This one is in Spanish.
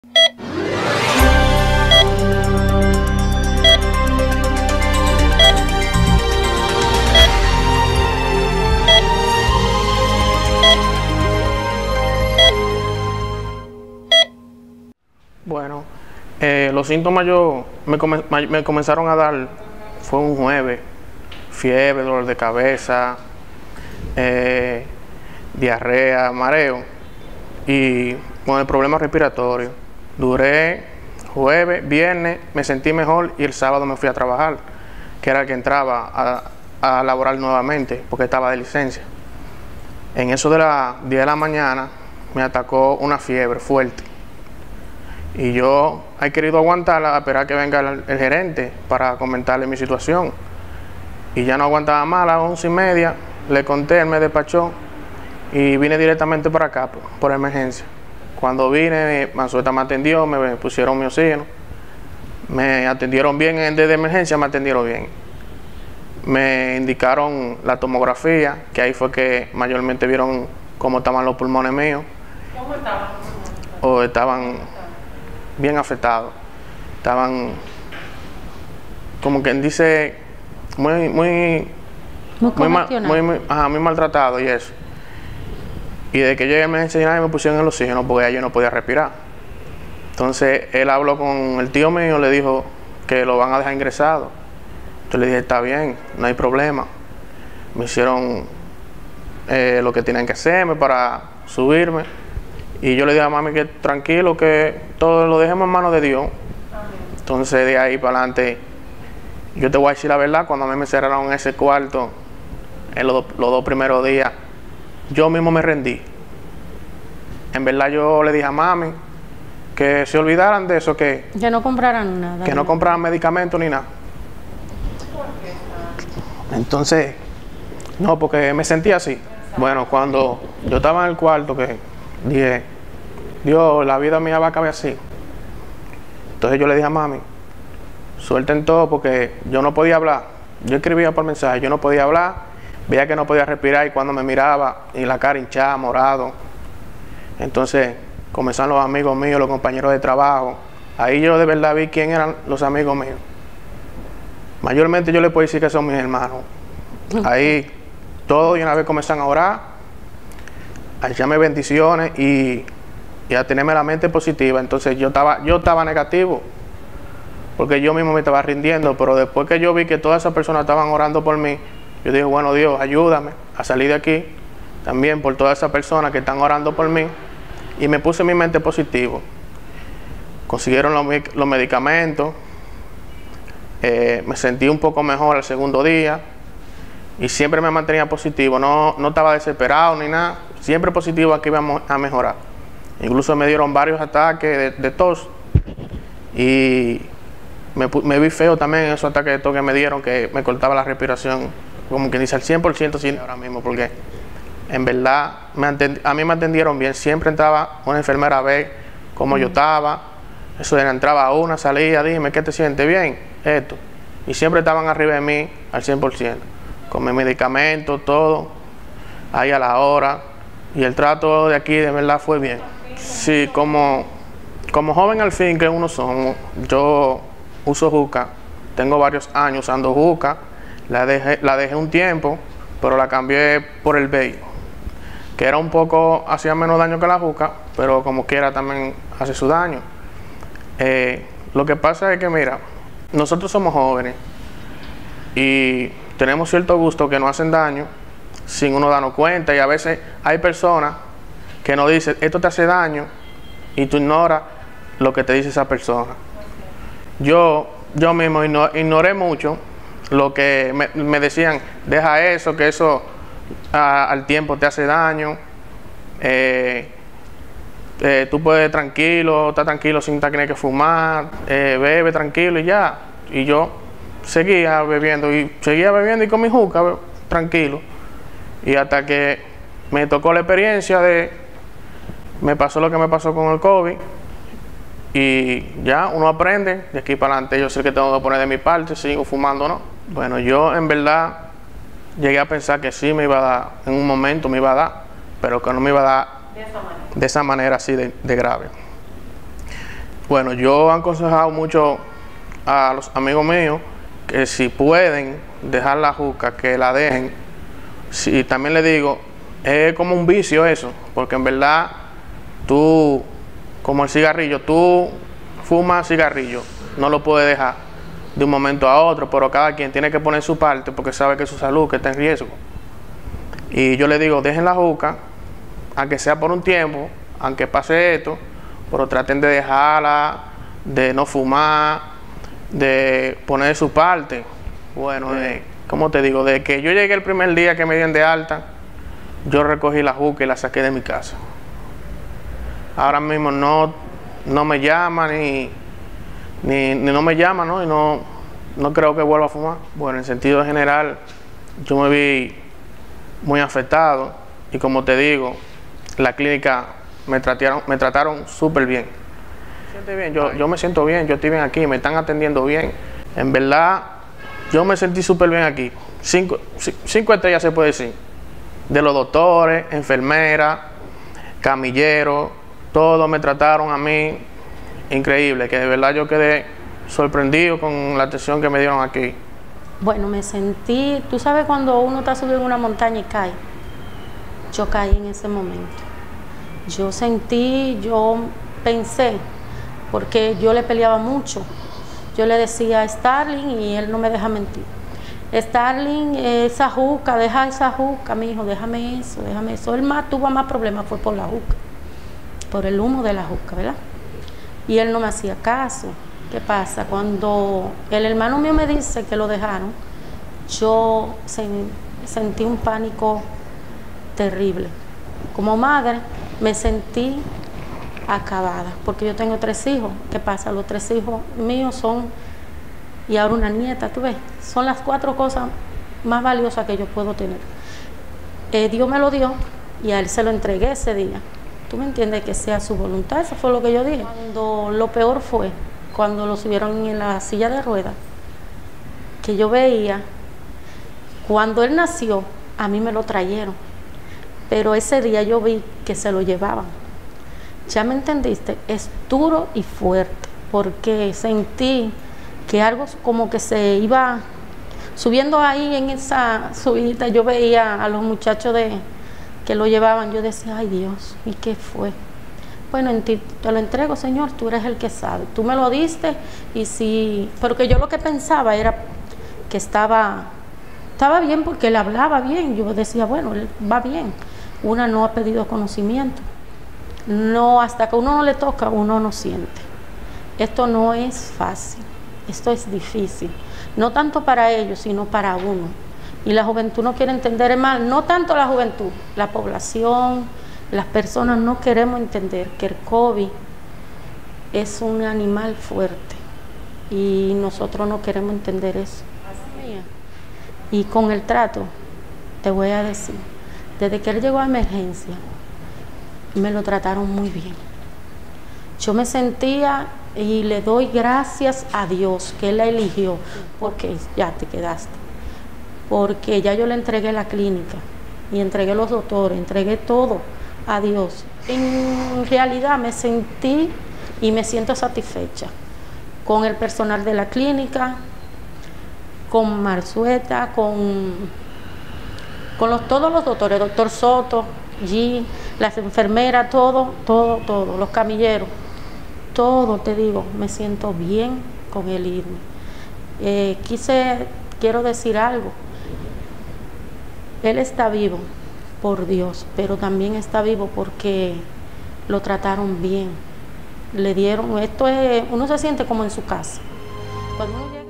Bueno, los síntomas me comenzaron a dar, fue un jueves, fiebre, dolor de cabeza, diarrea, mareo y con el problema respiratorio. Duré jueves, viernes, me sentí mejor y el sábado me fui a trabajar, que era el que entraba a laborar nuevamente porque estaba de licencia. En eso de las 10 de la mañana me atacó una fiebre fuerte. Y yo he querido aguantarla, a esperar que venga el gerente para comentarle mi situación. Y ya no aguantaba más, a las 11:30 le conté, él me despachó y vine directamente para acá por emergencia. Cuando vine, Mansueta me atendió, me pusieron mi oxígeno. Me atendieron bien desde emergencia, me atendieron bien. Me indicaron la tomografía, que ahí fue que mayormente vieron cómo estaban los pulmones míos. ¿Cómo estaban? O estaban bien afectados, estaban, como quien dice, muy maltratados y eso. Y desde que llegué a emergencia me pusieron el oxígeno porque ya yo no podía respirar. Entonces él habló con el tío mío, le dijo que lo van a dejar ingresado. Entonces le dije, está bien, no hay problema. Me hicieron lo que tenían que hacerme para subirme. Y yo le dije a mami que tranquilo, que todo lo dejemos en manos de Dios. Entonces de ahí para adelante, yo te voy a decir la verdad, cuando a mí me cerraron en ese cuarto, en los dos primeros días, yo mismo me rendí. En verdad yo le dije a mami que se olvidaran de eso, que no compraran nada. Que no compraran medicamentos ni nada. Entonces, no, porque me sentía así. Bueno, cuando yo estaba en el cuarto, que dije, Dios, la vida mía va a acabar así. Entonces yo le dije a mami, suelten todo, porque yo no podía hablar. Yo escribía por mensaje, yo no podía hablar, veía que no podía respirar, y cuando me miraba, y la cara hinchada, morado. Entonces comenzaron los amigos míos, los compañeros de trabajo. Ahí yo de verdad vi quién eran los amigos míos. Mayormente yo les puedo decir que son mis hermanos. Ahí todos de una vez comenzaron a orar, a echarme bendiciones y a tenerme la mente positiva. Entonces yo estaba negativo, porque yo mismo me estaba rindiendo, pero después que yo vi que todas esas personas estaban orando por mí, yo dije, bueno, Dios, ayúdame a salir de aquí, también por todas esas personas que están orando por mí, y me puse mi mente positivo. Consiguieron los medicamentos, me sentí un poco mejor el segundo día, y siempre me mantenía positivo, no estaba desesperado ni nada, siempre positivo, aquí íbamos a mejorar. Incluso me dieron varios ataques de tos, y me vi feo también en esos ataques de tos que me dieron, que me cortaba la respiración, como que dice al 100% sin ahora mismo, porque en verdad a mí me atendieron bien. Siempre entraba una enfermera a ver cómo yo estaba. Eso era, entraba una, salía, dime, ¿qué te sientes bien? Esto. Y siempre estaban arriba de mí al 100%, con mis medicamentos, todo, ahí a la hora. Y el trato de aquí de verdad fue bien. Sí, como joven al fin que uno somos, yo uso juca, tengo varios años usando juca, la dejé un tiempo, pero la cambié por el vape, que era un poco, hacía menos daño que la juca, pero como quiera también hace su daño. Lo que pasa es que, mira, nosotros somos jóvenes y tenemos cierto gusto que nos hacen daño sin uno darnos cuenta, y a veces hay personas que nos dicen, esto te hace daño, y tú ignoras lo que te dice esa persona. Yo mismo ignoré mucho lo que me decían, deja eso, que eso al tiempo te hace daño, tú puedes estar tranquilo sin tener que fumar, bebe tranquilo y ya. Y yo seguía bebiendo y con mi juca tranquilo, y hasta que me tocó la experiencia me pasó lo que me pasó con el COVID, y ya uno aprende de aquí para adelante. Yo sé que tengo que poner de mi parte, sigo fumando o no. Bueno, yo en verdad llegué a pensar que sí me iba a dar, en un momento me iba a dar, pero que no me iba a dar de esa manera así de grave. Bueno, yo he aconsejado mucho a los amigos míos que si pueden dejar la juca, que la dejen. Sí, también le digo, es como un vicio eso, porque en verdad tú, como el cigarrillo, tú fumas cigarrillo, no lo puedes dejar de un momento a otro, pero cada quien tiene que poner su parte porque sabe que su salud que está en riesgo. Y yo le digo, dejen la juca, aunque sea por un tiempo, aunque pase esto, pero traten de dejarla, de no fumar, de poner su parte. Bueno, como te digo, de que yo llegué el primer día que me dieron de alta, yo recogí la juca y la saqué de mi casa. Ahora mismo no me llama ni no me llama, ¿no? Y no creo que vuelva a fumar. Bueno, en sentido general, yo me vi muy afectado y como te digo, la clínica me trataron súper bien. Yo me siento bien, yo estoy bien aquí, me están atendiendo bien. En verdad, yo me sentí súper bien aquí. 5 estrellas se puede decir. De los doctores, enfermeras, camilleros, todos me trataron a mí increíble, que de verdad yo quedé sorprendido con la atención que me dieron aquí. Bueno, me sentí, tú sabes cuando uno está subiendo una montaña y cae. Yo caí en ese momento. Yo pensé, porque yo le peleaba mucho. Yo le decía a Starling y él no me deja mentir. Starling, esa juca, deja esa juca, mi hijo, déjame eso, déjame eso. Él tuvo más problemas fue por la juca, por el humo de la juca, ¿verdad? Y él no me hacía caso. ¿Qué pasa? Cuando el hermano mío me dice que lo dejaron, yo sentí un pánico terrible. Como madre me sentí acabada, porque yo tengo 3 hijos. ¿Qué pasa? Los 3 hijos míos son, y ahora una nieta, tú ves, son las 4 cosas más valiosas que yo puedo tener. Dios me lo dio y a él se lo entregué ese día. ¿Tú me entiendes? Que sea su voluntad, eso fue lo que yo dije. Cuando lo peor fue cuando lo subieron en la silla de ruedas, que yo veía, cuando él nació, a mí me lo trajeron, pero ese día yo vi que se lo llevaban. ¿Ya me entendiste? Es duro y fuerte, porque sentí que algo como que se iba subiendo ahí en esa subidita. Yo veía a los muchachos que lo llevaban, yo decía, ay Dios, ¿y qué fue? Bueno, en ti te lo entrego, Señor, tú eres el que sabe. Tú me lo diste y sí, porque yo lo que pensaba era que estaba bien porque él hablaba bien. Yo decía, bueno, él va bien. Una no ha pedido conocimiento. No, hasta que uno no le toca, uno no siente. Esto no es fácil, esto es difícil. No tanto para ellos, sino para uno. Y la juventud no quiere entender mal, no tanto la juventud, la población. Las personas no queremos entender que el COVID es un animal fuerte y nosotros no queremos entender eso. Y con el trato, te voy a decir, desde que él llegó a emergencia, me lo trataron muy bien. Yo me sentía, y le doy gracias a Dios que Él la eligió, porque ya te quedaste. Porque ya yo le entregué la clínica y entregué los doctores, entregué todo a Dios. En realidad me sentí y me siento satisfecha con el personal de la clínica, con Marzueta, con todos los doctores, doctor Soto, G, las enfermeras, todo, los camilleros, todo, te digo, me siento bien con el irme. Quiero decir algo. Él está vivo por Dios, pero también está vivo porque lo trataron bien. Le dieron, uno se siente como en su casa. Cuando uno